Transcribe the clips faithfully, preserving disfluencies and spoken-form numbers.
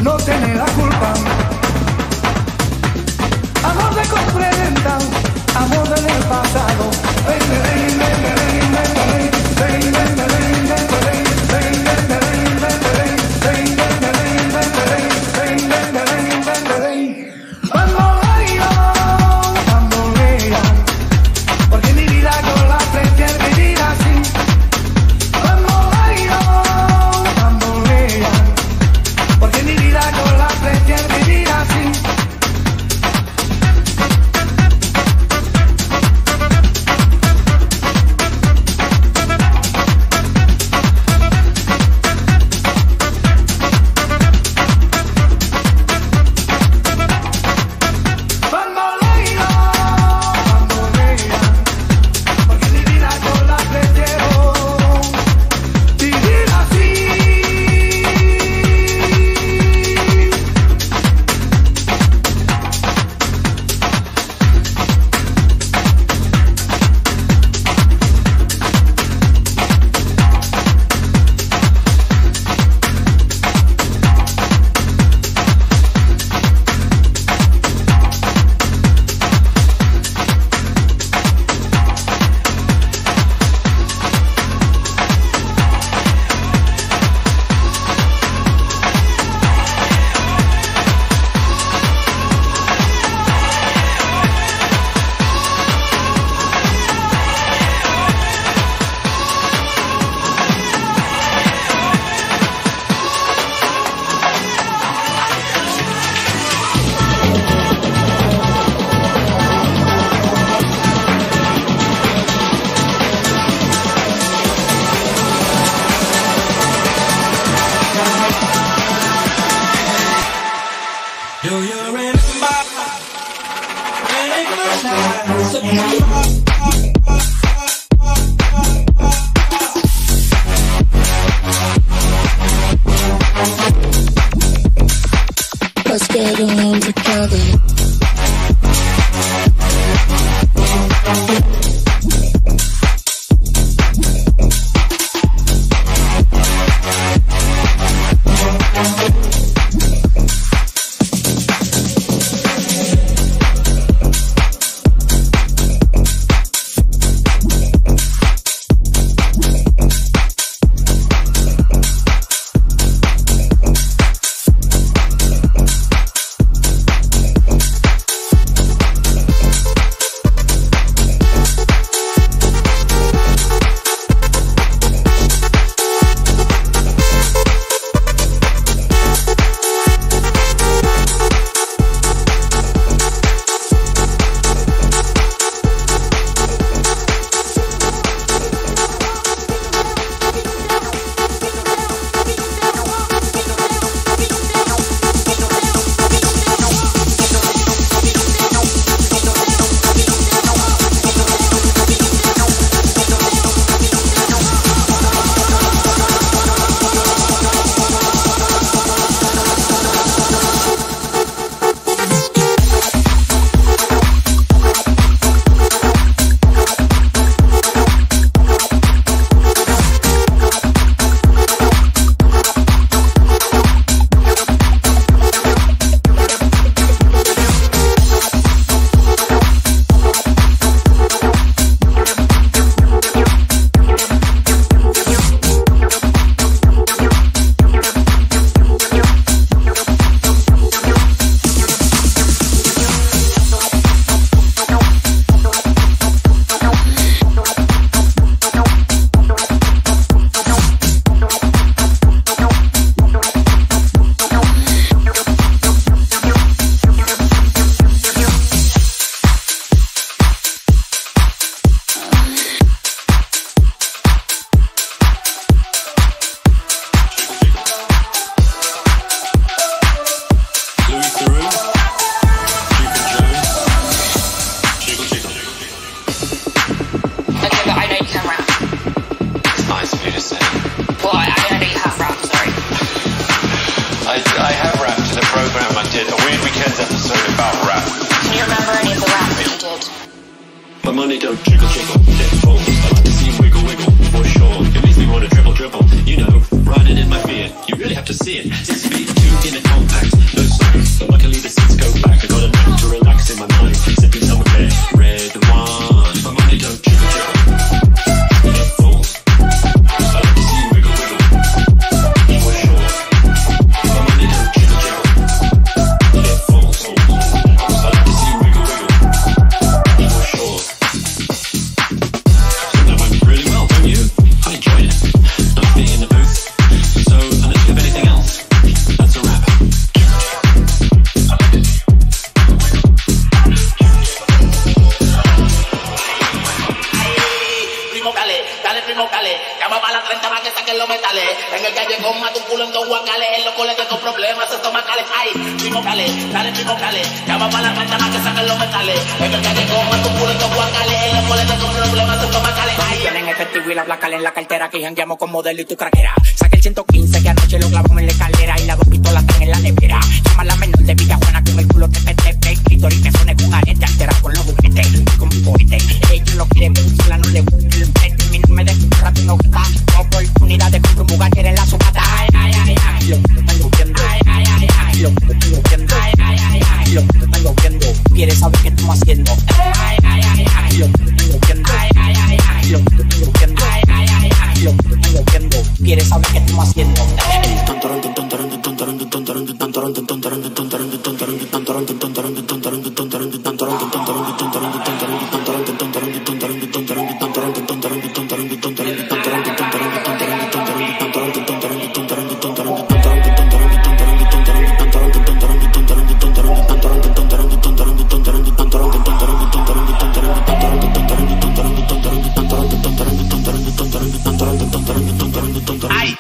no tiene la culpa. Amor de comprendan, amor del pasado. Let's get along together. money don't jiggle jiggle, it falls. I like to see you wiggle wiggle, for sure. It makes me wanna dribble dribble, you know, riding in my Fiat. You really have to see it. Six feet two in a compact. locales. Ay, chicos, dale, dale, chicos, dale. Ya va para la cancha más que sacan los metales. Es que te como tu culo y tu guacales. En los boletos con problemas estomacales. Ay, tienen efectivo y la placale en la cartera. Que jangueamos con modelo y tu craquera. Saca el ciento quince que anoche lo clavamos en la escalera. Y las dos pistolas están en la nevera. Llama a la menor de Villa Juana con el culo tepe tepe. Clitoris que suene con arete. Altera con los juguetes. Como un cohete. Ella lo quiere ver, sola no le gusta el pete. Mi no me deja un rato y no gusta. Oportunidad de comprar un Bugatti en la subata. Ay, ay, ay, ay. Lo que están viendo. Ay, ay, ay, ay. Lo que están viendo. Ay, ay, ay, ay. Lo que están viendo. Quieres saber qué estamos haciendo. Ay, ay, ay, ay. Lo que están viendo. Ay, ay, ay, ay. Lo que están viendo. Ay, ay, ay, ay. Lo que están viendo. Quieres saber qué estamos haciendo. Ay.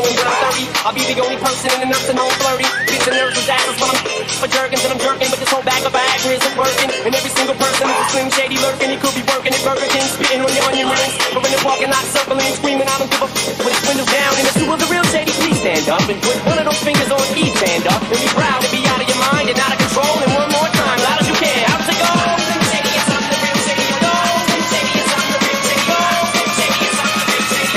going down thirty. I'll be the only person in the nursing home flirty. Kids and nerves with asses, but I'm for jerking till I'm jerking. But this whole bag of Viagra isn't working. And every single person is a slim shady lurking. He could be working at Burger King, spitting on your onion rings. But in the parking lot, circling, screaming, I don't give a f with his windows down. And the two of the real shady, please stand up and put one of those fingers on each hand up. And be proud to be out of your mind and out of control. And one more time, loud as you can. How does it go? Shady, yes, I'm the real shady. Go. Shady, yes, I'm the real shady. Go. Shady, yes, I'm the real shady.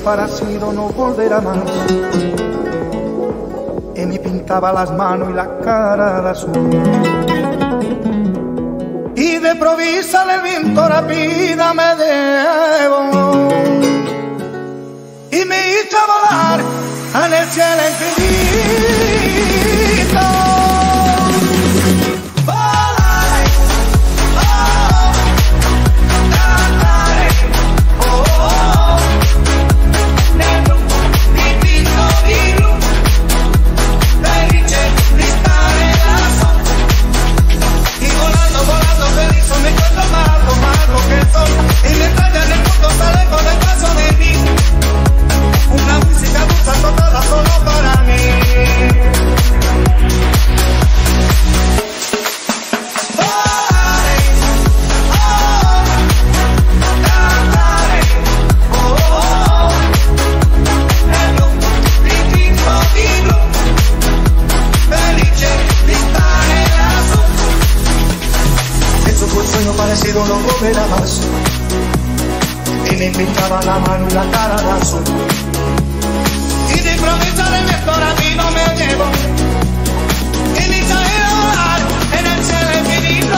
parecido no volverá más. Y me pintaba las manos y la cara de azul. Y de provisa el viento rápida me debo. Y me hizo volar en el cielo infinito. Y mientras ya en el mundo sale por detrás de mí, una música dulce toda solo para mí. Eso fue un sueño parecido, no volverá más. Y me pintaba la mano y la cara de azul. Y de improvisar el viento rápido me llevo. Y me hizo ir a volar en el cielo infinito.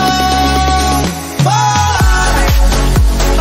Volaré, oh,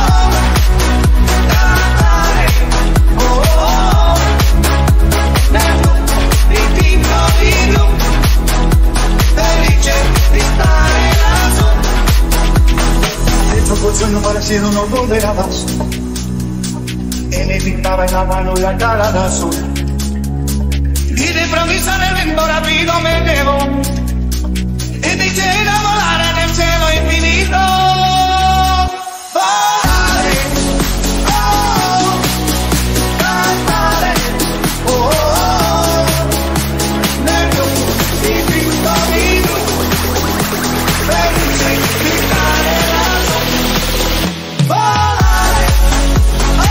cantaré, oh, oh, nero, distinto y blu, felice di stare lassù. Esto fue un sueño parecido, no volverá más. Y me pintaba en la mano y la cara de azul. Y de improvisar el viento rápido me llevo. Y me hice ir a volar en el cielo infinito. Volaré, oh, cantaré, oh, oh, negro, distinto y blu, felice di stare lassù. Volaré, oh,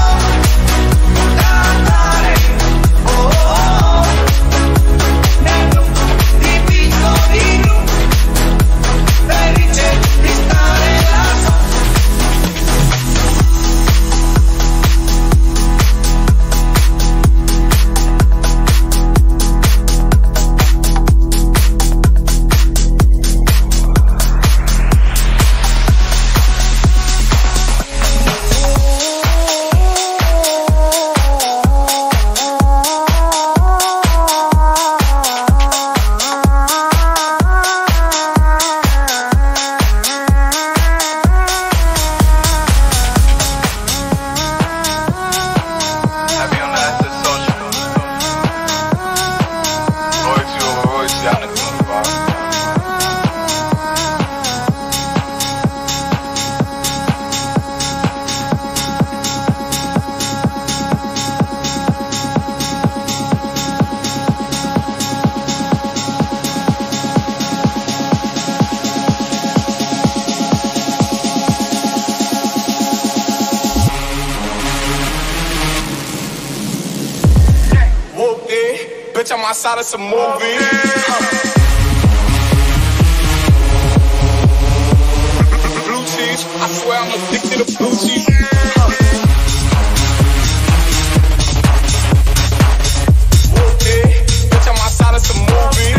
cantare, oh, oh, negro, dipinto di blu, felice di stare lassù. Happy on the asset social. Loyalty over royalty, y'all niggas on the bar. Whoop it, bitch, I'm outside of some movie. Blue cheese, I swear I'm addicted to blue cheese. Whoop it, bitch, I'm outside of some movie.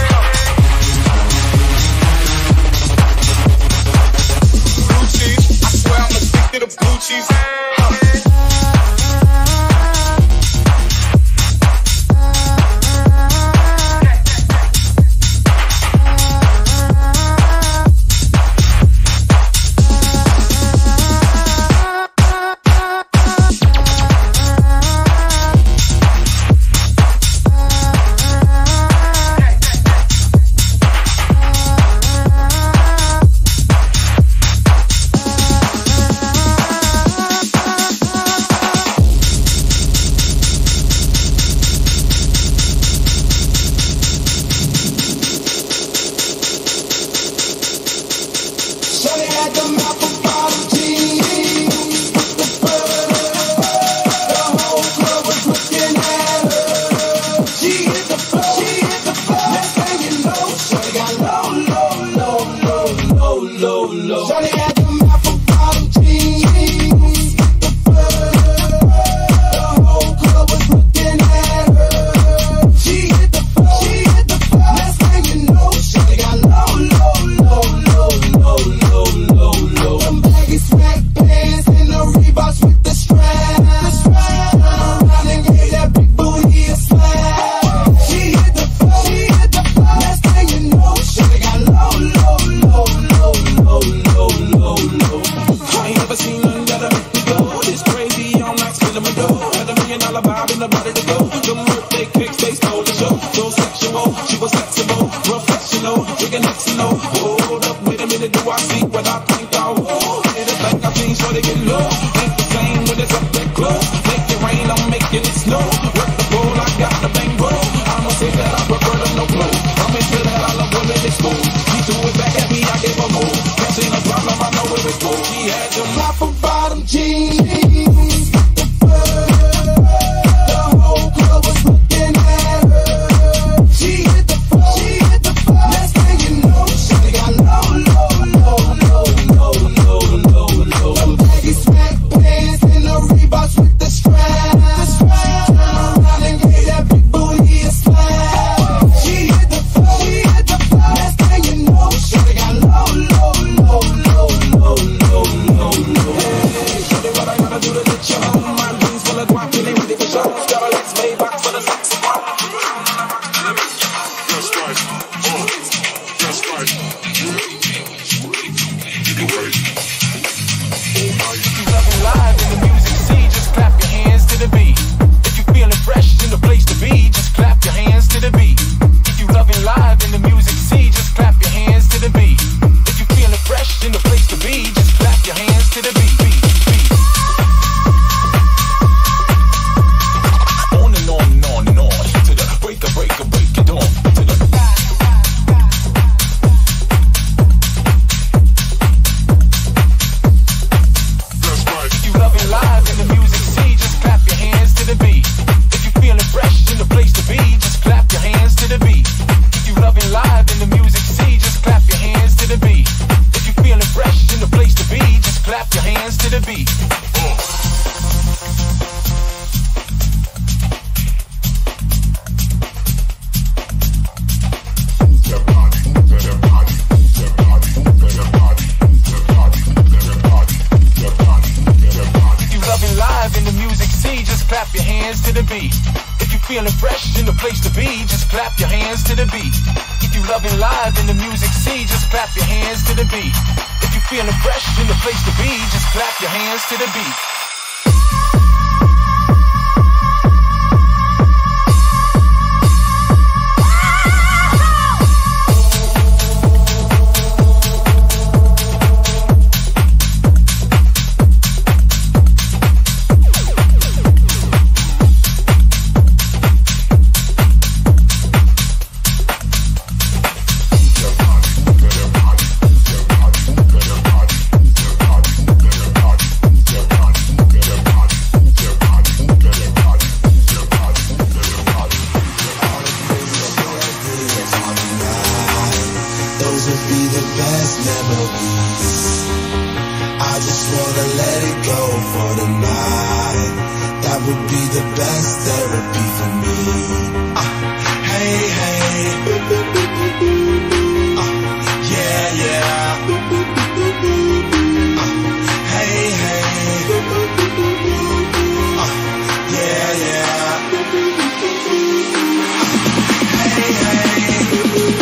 Blue cheese, I swear I'm addicted to blue cheese. everybody get low. Ain't the same when it's up that close. Make it rain, I'm making it snow. Work the pole, I got the bang bro. I'ma say that I prefer the no flow. I'm into that, I love women in school. He threw it back at me, I gave a move. That ain't a problem, I know where it's cool. She had them top and bottom jeans. The whole club was looking at her. She hit the floor, she hit the floor. Next thing you know, she got low, low, low, low, low, low, low, low. Some baggy smack pants and the Reeboks with the strap. The strap. She turned around and gave that big booty a slap. She hit the floor, she hit the floor. Next thing you know, she got low, low, low, low, low, low, low, low. Hey, show me what I gotta do to get you home. My jeans full of guap, and they ready for show. Got a Lex Maybach for the sexy one. That's right. Oh, that's right. You can wait. If you loving live in the music scene, just clap your hands to the beat. If you feeling fresh in the place to be, just clap your hands to the beat. If you loving live in the music scene, just clap your hands to the beat. If you feeling fresh in the place to be, just clap your hands to the beat. beat, beat. On and on and on and on to the break a break a break it on to the. That's right. If you loving live in the music scene, just clap your hands to the beat. If you feeling fresh in the place to be, just clap your hands to the beat. If you loving live in the music scene, just clap your hands to the beat. If you feeling fresh in the place to be, just clap your hands to the beat. If you loving live in the music scene, just clap your hands to the beat. If you feeling fresh in the place to be, just clap your hands to the beat. If you loving live in the music scene, just clap your hands to the beat. If you feeling fresh in the place to be, just clap your hands to the beat. Those would be the best memories. I just wanna let it go for the night. That would be the best therapy for me. Uh, hey, hey. Uh, yeah, yeah. Uh, hey, hey. Uh, yeah, yeah. Uh, hey, hey.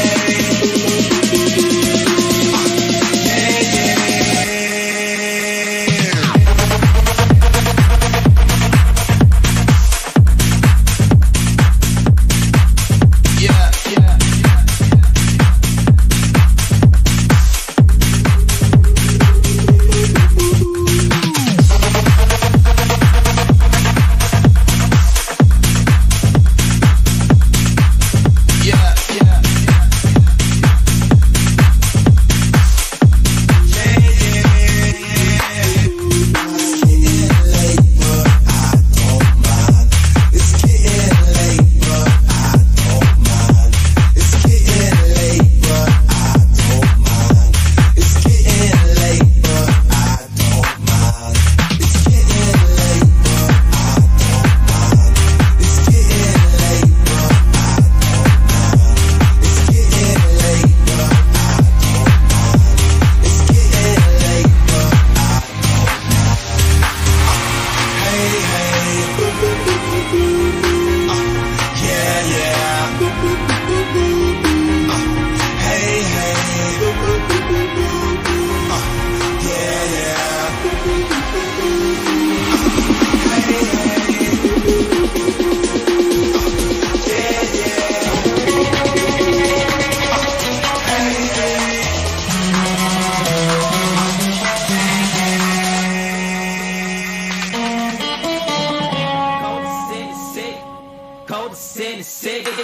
Yeah.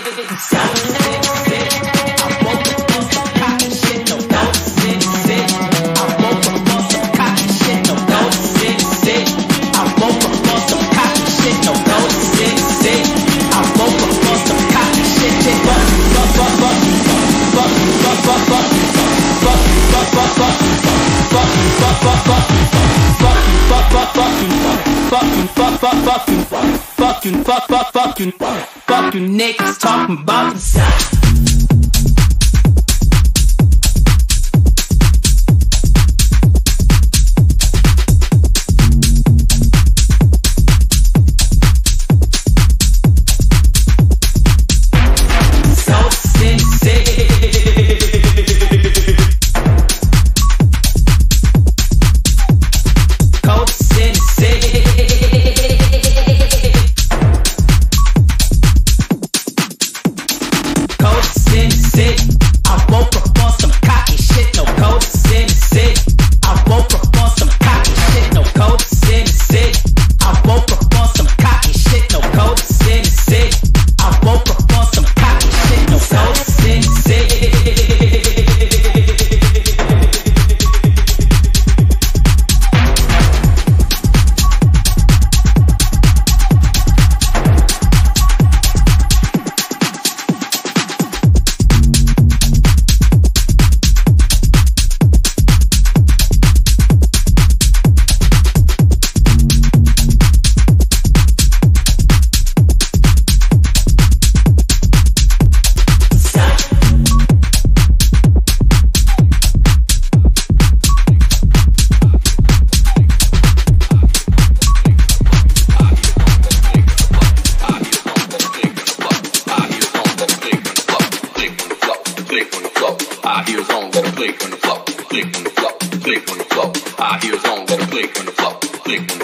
Fucking, fuck, fuck, fucking, fucking niggas talking about the South.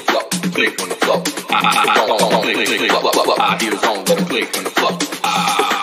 I hear a song, let it play on the floor. I